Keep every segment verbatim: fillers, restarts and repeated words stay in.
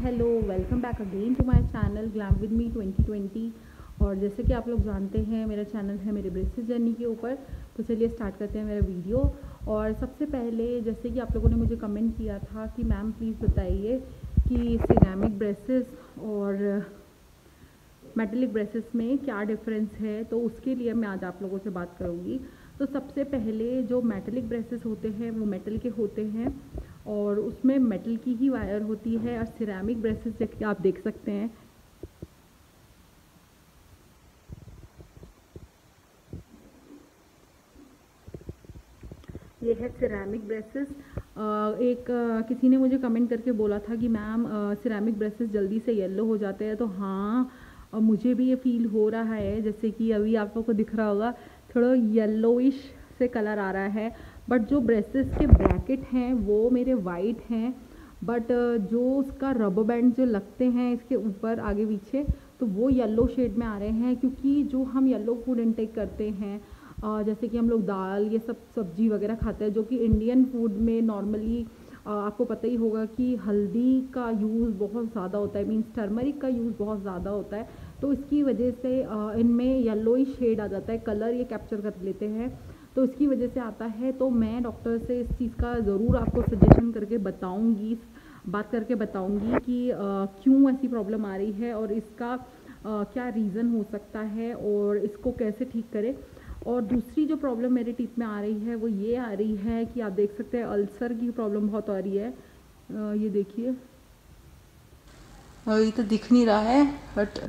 Hello, welcome back again to my channel glam with me twenty twenty. और जैसे कि आप लोग जानते हैं मेरा चैनल है मेरे ब्रेसेस जर्नी के ऊपर। तो चलिए स्टार्ट करते हैं मेरा वीडियो। और सबसे पहले जैसे कि आप लोगों ने मुझे कमेंट किया था कि मैम प्लीज़ बताइए कि सिरेमिक ब्रेसेस और मेटलिक ब्रेसेस में क्या डिफरेंस है, तो उसके लिए मैं आज आप लोगों से बात करूँगी। तो सबसे पहले जो मेटलिक ब्रेसेस होते हैं वो मेटल के होते हैं और उसमें मेटल की ही वायर होती है। और सिरेमिक ब्रेसेस जैसे आप देख सकते हैं, ये है सिरेमिक ब्रेसेस। एक किसी ने मुझे कमेंट करके बोला था कि मैम सिरेमिक ब्रेसेस जल्दी से येलो हो जाते हैं। तो हाँ, मुझे भी ये फील हो रहा है, जैसे कि अभी आप लोगों को दिख रहा होगा थोड़ा येलोइश से कलर आ रहा है। बट जो ब्रेसेस के ब्रैकेट हैं वो मेरे वाइट हैं, बट जो उसका रबर बैंड जो लगते हैं इसके ऊपर आगे पीछे, तो वो येलो शेड में आ रहे हैं। क्योंकि जो हम येलो फूड इनटेक करते हैं, जैसे कि हम लोग दाल ये सब सब्जी वगैरह खाते हैं, जो कि इंडियन फूड में नॉर्मली आपको पता ही होगा कि हल्दी का यूज़ बहुत ज़्यादा होता है, मीन्स टर्मरिक का यूज़ बहुत ज़्यादा होता है। तो इसकी वजह से इनमें येलोई शेड आ जाता है, कलर ये कैप्चर कर लेते हैं, तो इसकी वजह से आता है। तो मैं डॉक्टर से इस चीज़ का ज़रूर आपको सजेशन करके बताऊँगी, बात करके बताऊँगी कि क्यों ऐसी प्रॉब्लम आ रही है और इसका आ, क्या रीज़न हो सकता है और इसको कैसे ठीक करें। और दूसरी जो प्रॉब्लम मेरे टीथ में आ रही है वो ये आ रही है कि आप देख सकते हैं अल्सर की प्रॉब्लम बहुत आ रही है। आ, ये देखिए, ये तो दिख नहीं रहा है बट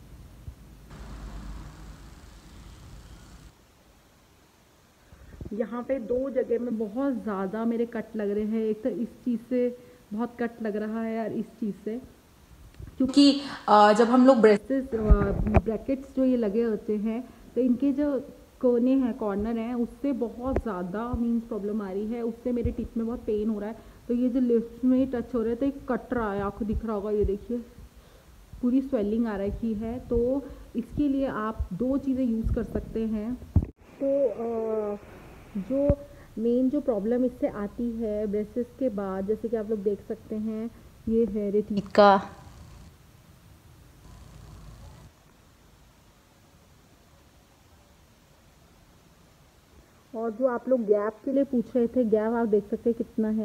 यहाँ पे दो जगह में बहुत ज़्यादा मेरे कट लग रहे हैं। एक तो इस चीज़ से बहुत कट लग रहा है और इस चीज़ से, क्योंकि जब हम लोग ब्रेसेस ब्रैकेट्स जो ये लगे होते हैं तो इनके जो कोने हैं, कॉर्नर हैं, उससे बहुत ज़्यादा मीन्स प्रॉब्लम आ रही है। उससे मेरे टीथ में बहुत पेन हो रहा है। तो ये जो लिप्स में टच हो रहे हैं तो एक कट रहा है, आपको दिख रहा होगा, ये देखिए पूरी स्वेलिंग आ रखी है। तो इसके लिए आप दो चीज़ें यूज़ कर सकते हैं। तो आ, जो मेन जो प्रॉब्लम इससे आती है ब्रेसेस के बाद, जैसे कि आप लोग देख सकते हैं, ये है टीथ का और जो आप लोग गैप के लिए पूछ रहे थे, गैप आप देख सकते हैं कितना है।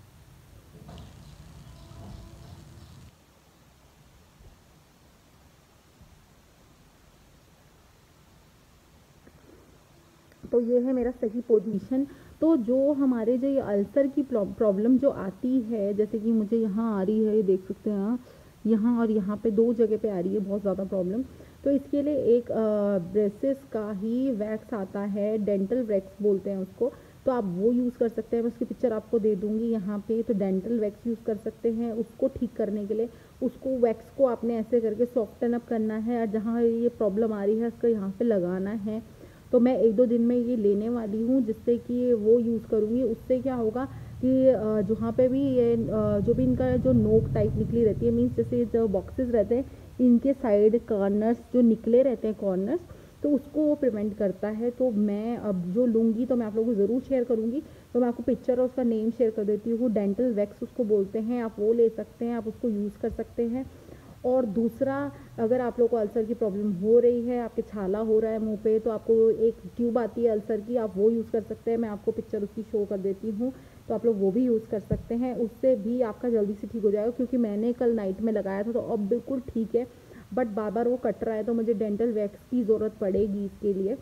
तो ये है मेरा सही पोजीशन। तो जो हमारे जो ये अल्सर की प्रॉब्लम जो आती है, जैसे कि मुझे यहाँ आ रही है, ये देख सकते हैं आप, यहाँ और यहाँ पे दो जगह पे आ रही है बहुत ज़्यादा प्रॉब्लम। तो इसके लिए एक ब्रेसेस का ही वैक्स आता है, डेंटल वैक्स बोलते हैं उसको। तो आप वो यूज़ कर सकते हैं, मैं उसकी पिक्चर आपको दे दूँगी यहाँ पे। तो डेंटल वैक्स यूज़ कर सकते हैं उसको ठीक करने के लिए। उसको वैक्स को आपने ऐसे करके सॉफ्टन अप करना है और जहाँ ये प्रॉब्लम आ रही है उसको यहाँ पे लगाना है। तो मैं एक दो दिन में ये लेने वाली हूँ, जिससे कि वो यूज़ करूँगी। उससे क्या होगा कि जहाँ पे भी ये जो भी इनका जो नोक टाइप निकली रहती है, मीन्स जैसे जो बॉक्सेस रहते हैं इनके साइड कॉर्नर्स जो निकले रहते हैं कॉर्नर्स, तो उसको वो प्रिवेंट करता है। तो मैं अब जो लूँगी तो मैं आप लोगों को ज़रूर शेयर करूँगी। तो मैं आपको पिक्चर और उसका नेम शेयर कर देती हूँ। डेंटल वैक्स उसको बोलते हैं, आप वो ले सकते हैं, आप उसको यूज़ कर सकते हैं। और दूसरा, अगर आप लोग को अल्सर की प्रॉब्लम हो रही है, आपके छाला हो रहा है मुंह पे, तो आपको एक ट्यूब आती है अल्सर की, आप वो यूज़ कर सकते हैं। मैं आपको पिक्चर उसकी शो कर देती हूँ, तो आप लोग वो भी यूज़ कर सकते हैं। उससे भी आपका जल्दी से ठीक हो जाएगा। क्योंकि मैंने कल नाइट में लगाया था तो अब बिल्कुल ठीक है, बट बार बार वो कट रहा है, तो मुझे डेंटल वैक्स की ज़रूरत पड़ेगी इसके लिए।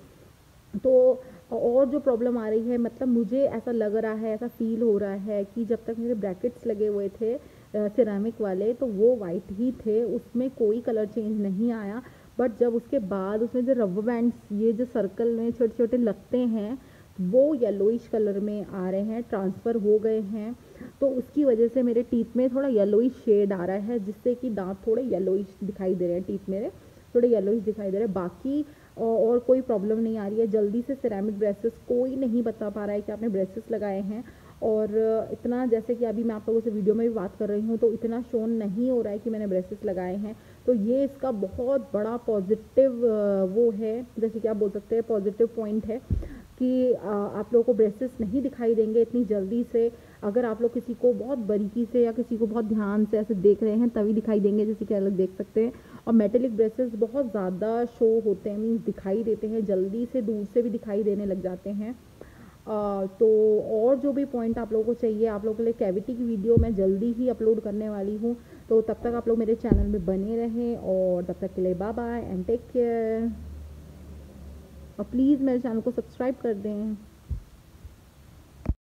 तो और जो प्रॉब्लम आ रही है, मतलब मुझे ऐसा लग रहा है, ऐसा फील हो रहा है कि जब तक मेरे ब्रैकेट्स लगे हुए थे सिरेमिक वाले, तो वो वाइट ही थे, उसमें कोई कलर चेंज नहीं आया। बट जब उसके बाद उसमें जो रबर बैंड्स ये जो सर्कल में छोटे छोटे लगते हैं, वो येलोइश कलर में आ रहे हैं, ट्रांसफ़र हो गए हैं। तो उसकी वजह से मेरे टीथ में थोड़ा येलोइश शेड आ रहा है, जिससे कि दांत थोड़े येलोइश दिखाई दे रहे हैं, टीथ मेरे थोड़े येलोइश दिखाई दे रहे हैं। बाकी और कोई प्रॉब्लम नहीं आ रही है। जल्दी से सिरेमिक ब्रेसेस कोई नहीं बता पा रहा है कि आपने ब्रेसेस लगाए हैं। और इतना, जैसे कि अभी मैं आप लोगों से वीडियो में भी बात कर रही हूँ, तो इतना शोन नहीं हो रहा है कि मैंने ब्रेसेस लगाए हैं। तो ये इसका बहुत बड़ा पॉजिटिव वो है, जैसे कि आप बोल सकते हैं पॉजिटिव पॉइंट है। कि आ, आप लोगों को ब्रेसेस नहीं दिखाई देंगे इतनी जल्दी से। अगर आप लोग किसी को बहुत बारीकी से या किसी को बहुत ध्यान से ऐसे देख रहे हैं तभी दिखाई देंगे, जैसे कि अलग देख सकते हैं। और मेटेलिक ब्रेसेस बहुत ज़्यादा शो होते हैं, मीन्स दिखाई देते हैं जल्दी से, दूर से भी दिखाई देने लग जाते हैं। आ, तो और जो भी पॉइंट आप लोगों को चाहिए, आप लोगों के लिए कैविटी की वीडियो मैं जल्दी ही अपलोड करने वाली हूँ। तो तब तक आप लोग मेरे चैनल में बने रहें, और तब तक के लिए bye bye and take care. और प्लीज़ मेरे चैनल को सब्सक्राइब कर दें।